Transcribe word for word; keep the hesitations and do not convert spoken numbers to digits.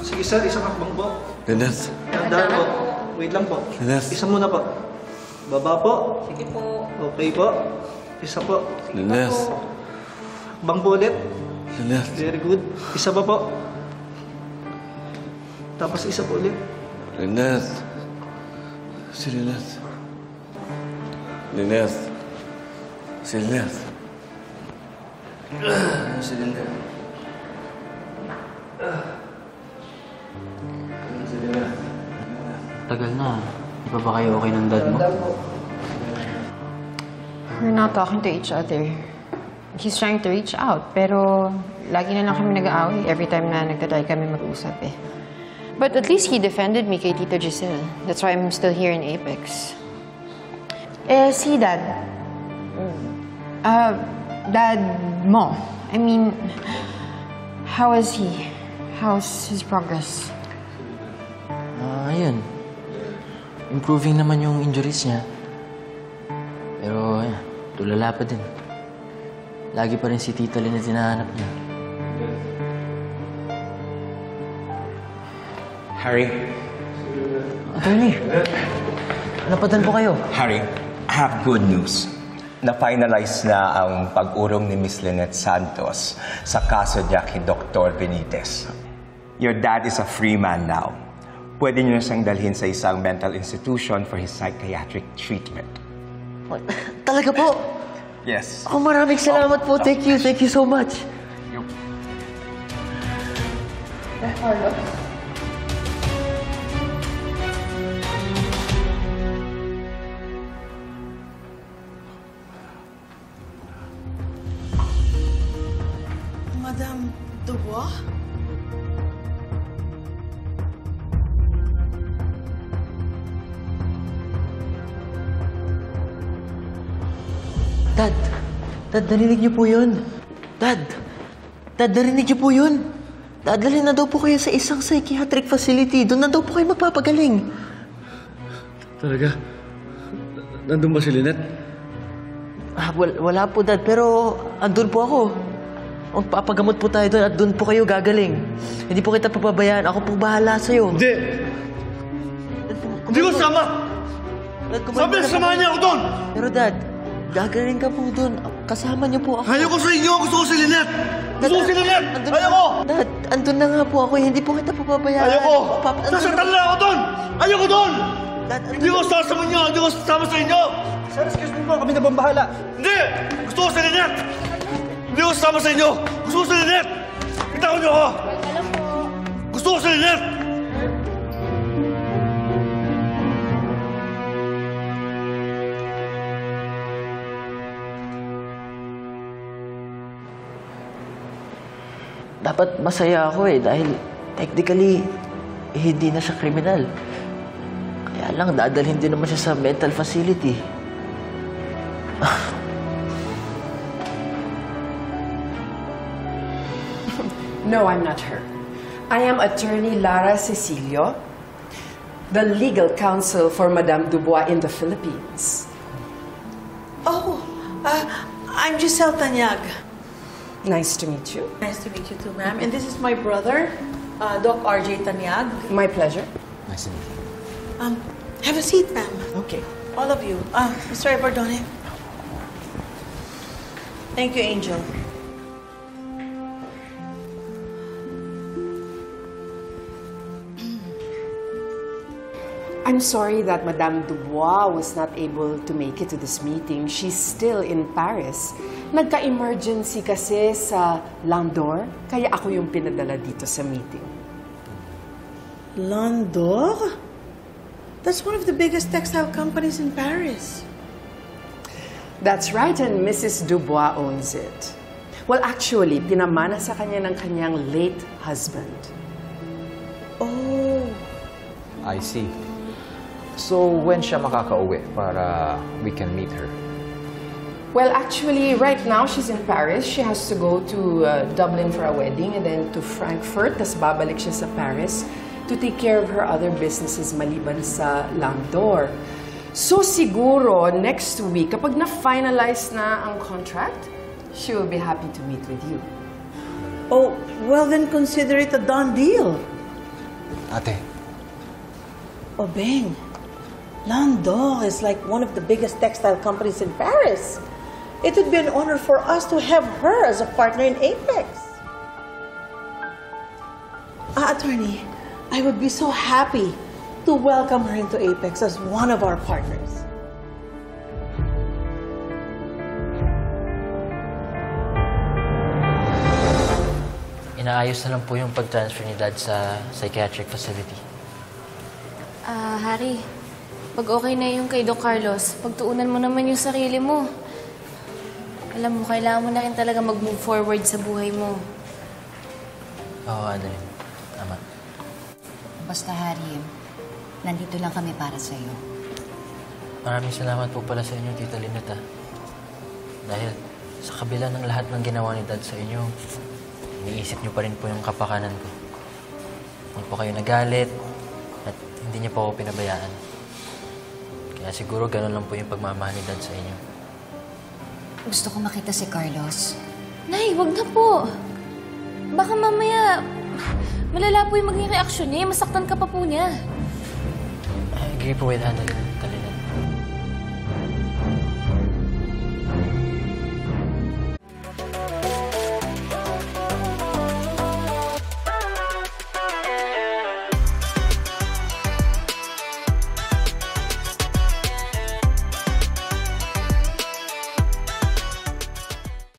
Sige sir, isang hakbang po. Lynette. Tandaan po. Wait lang po. Lynette. Isa muna po. Baba po. Sige po. Okay po. Isa po. Lynette. Hakbang po ulit. Lynette. Very good. Isa pa po. Tapos isa po ulit. Lynette. Si Lynette. Lynette. Si Lynette. Si Lynette. Si Lynette. Tagal na. Di pa ba kayo okay ng dad mo? We're not talking to each other. He's trying to reach out, pero lagi na lang kami nag-aaway every time na nagtatry kami mag-usap eh. But at least he defended me kay Tita Giselle. That's why I'm still here in Apex. Eh, si Dad. Uh, Dad mo. I mean, how is he? How's his progress? Ah, ayun. Improving naman yung injuries niya. Pero, ayun, tulala pa din. Lagi pa rin si Tita Lynn na tinahanap niya. Harry? Attorney, napatan po kayo. Harry, I have good news. Na-finalize na ang pag-urong ni Miss Lynette Santos sa kaso niya kay Doctor Benitez. Your dad is a free man now. Pwede niyo na siyang dalhin sa isang mental institution for his psychiatric treatment. Talaga po? Yes. Oh, maraming salamat po. Thank you. Thank you so much. You... Madame Dubois? Dad, Dad, narinig niyo po yun. Dad, Dad, narinig niyo po yun. Dadalhin na daw po kayo sa isang psychiatric facility. Doon na daw po kayo magpapagaling. Talaga? Nandun ba si Lynette? Ah, wala, wala po, Dad. Pero andun po ako. Magpapagamot po tayo doon at doon po kayo gagaling. Hindi po kita papabayaan. Ako po bahala sa'yo. Hindi! Dad, kum- Hindi ko sama! Dad, kumain Sabi ka na na samahan po. niya ako doon! Pero Dad, gagaling ka po doon. Kasama niyo po ako. Ayaw ko sa inyo! Gusto ko si Lynette! Gusto ko si Lynette! Andun- Ayaw ko! Dad, andun na nga po ako. Hindi po kita papabayaan. Ayaw ko! Pap- andun Sasaktan na- na ako doon! Ayaw ko doon! Dad, andun Hindi ko na- sasama niyo! Hindi ko sasama sa inyo! Sir, excuse me po. Kami na bambahala. Hindi! Gusto ko si Lynette! Hindi ko sasama sa inyo! Gusto ko si Lynette! Bitawan niyo ako! Gusto ko si Lynette! Dapat masaya ako eh dahil technically eh, hindi na siya kriminal. Kaya lang dadalhin din naman siya sa mental facility. No, I'm not her. I am attorney Lara Cecilio, the legal counsel for Madame Dubois in the Philippines. Oh, uh, I'm Giselle Tanyag. Nice to meet you. Nice to meet you too, ma'am. And this is my brother, uh, Doc R J Tanyag. My pleasure. Nice to meet you. Um, have a seat, ma'am. Okay. All of you. Uh, Mister Everdone. Thank you, Angel. I'm sorry that Madame Dubois was not able to make it to this meeting. She's still in Paris. Nagka-emergency kasi sa Landor, kaya ako yung pinadala dito sa meeting. Landor? That's one of the biggest textile companies in Paris. That's right, and Missus Dubois owns it. Well, actually, pinamana sa kanya ng kanyang late husband. Oh. I see. So, when siya makakauwi para we can meet her? Well, actually, right now she's in Paris. She has to go to uh, Dublin for a wedding and then to Frankfurt. Tas babalik siya sa Paris to take care of her other businesses maliban sa Landor. So siguro next week, kapag na-finalize na ang contract, she will be happy to meet with you. Oh, well then consider it a done deal. Ate, Oh, Beng, Landor is like one of the biggest textile companies in Paris. It would be an honor for us to have her as a partner in Apex. Ah, attorney, I would be so happy to welcome her into Apex as one of our partners. Inaayos na lang po yung pag-transfer ni Dad sa psychiatric facility. Ah, Harry, pag okay na yung kay Doc Carlos, pagtuunan mo naman yung sarili mo. Alam mo, kailangan mo na rin talaga mag-move forward sa buhay mo. Oo, Adeline. Tama. Basta, Harry, nandito lang kami para sa'yo. Maraming salamat po pala sa inyo, Tita Lynette, ah. Dahil sa kabila ng lahat ng ginawa ni Dad sa inyo, iniisip niyo pa rin po yung kapakanan ko. Hindi po kayo nagalit at hindi niyo po ako pinabayaan. Kaya siguro ganun lang po yung pagmamahal ni Dad sa inyo. Gusto ko makita si Carlos. Nay, wag na po. Baka mamaya, malala po yung maging reaksyon niya. Masaktan ka pa po niya. I agree po with Adeline.